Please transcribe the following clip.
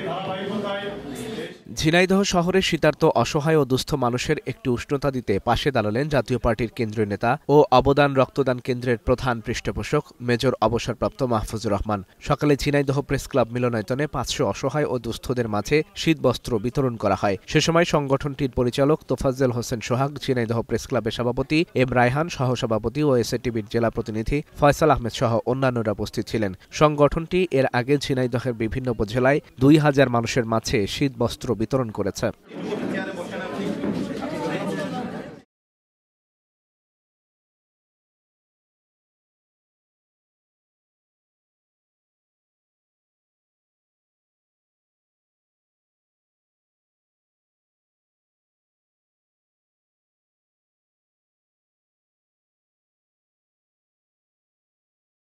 ঝিনাইদহ শহরের শীতার্ত অসহায় ও দুস্থ মানুষের একটি উষ্ণতা দিতে পাশে দাঁড়ালেন জাতীয় পার্টির কেন্দ্রীয় নেতা ও অবদান রক্তদান কেন্দ্রের প্রধান পৃষ্ঠপোষক মেজর অবসরপ্রাপ্ত মাহফুজুর রহমান। সকালে ঝিনাইদহ প্রেস ক্লাব মিলনায়তনে ৫০০ অসহায় ও দুস্থদের মাঝে শীতবস্ত্র বিতরণ করা হয়। সে সময় সংগঠনটির পরিচালক তোফাজ্জল হোসেন সোহাগ, ঝিনাইদহ প্রেস ক্লাবের সভাপতি এম রায়হান, সহসভাপতি ও এসএটিভির জেলা প্রতিনিধি ফয়সাল আহমেদ সহ অন্যান্যরা উপস্থিত ছিলেন। সংগঠনটি এর আগে ঝিনাইদহের বিভিন্ন উপজেলায় ২,০০০ মানুষের মাঝে শীতবস্ত্র বিতরণ করেছে।